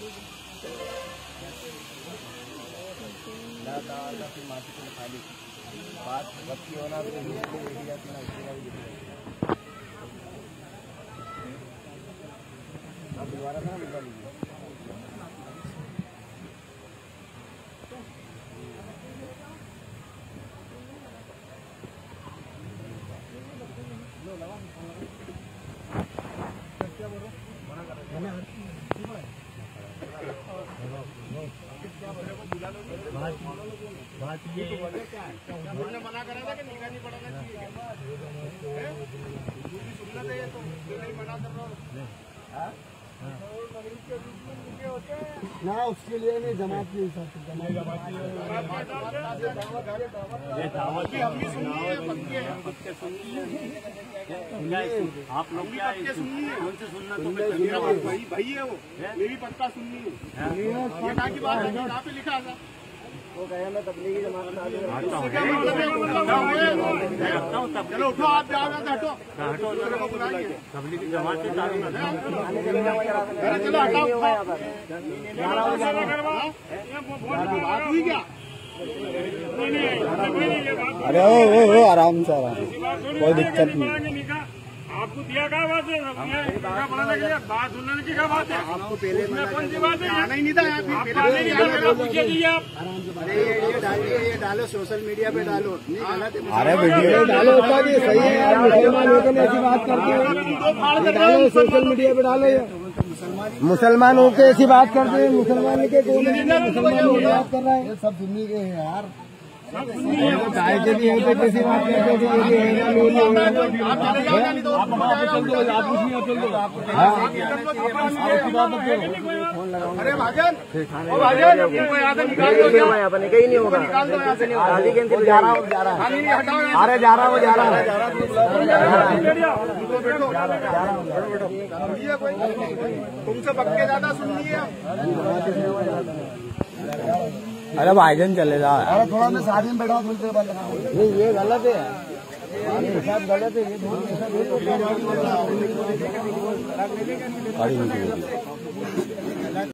फिर माटी को खाली बात बच्ची होना तो जाती ना दोबारा था बुला लीजिए। क्या बोल रहे मना कर रहे बात ये बोलने मना करा था कि निकाह नहीं पढ़ाना चाहिए सुनना चाहिए तो नहीं मना कर रहा ना उसके लिए नहीं जमात के हिसाब से आप लोग क्या सुनना तो भाई है वो मेरी पक्का सुननी है की बात है कहाँ पे लिखा था वो कहे मैं तबलीगी जमात चलो उठो आप जाओगे तो हटो तबलीगी जमात से चलो बात हुई क्या अरे ओ आराम से कोई दिक्कत नहीं आपको दिया क्या बात है बनाने के लिए बात सुनने की क्या बात है आपको पहले कौन सी बात है आना ही नहीं था आप ये डालो सोशल मीडिया पे डालो अरे वीडियो डालो सही है यार मुसलमान होकर ऐसी बात करते हैं डालो सोशल मीडिया पे डालो मुसलमानों के ऐसी बात करते हैं मुसलमान के मुसलमान बात कर रहा है सब सुन्नी के हैं यार चाय के लिए होते कैसी बात करते अरे भाजन अपने कहीं नहीं होगा अरे जा रहा तुमसे पक्के ज्यादा सुन लिए अरे भाईजान चले जा अरे थोड़ा मैं शादी में बैठा सुनते नहीं ये गलत है सब गलत है ये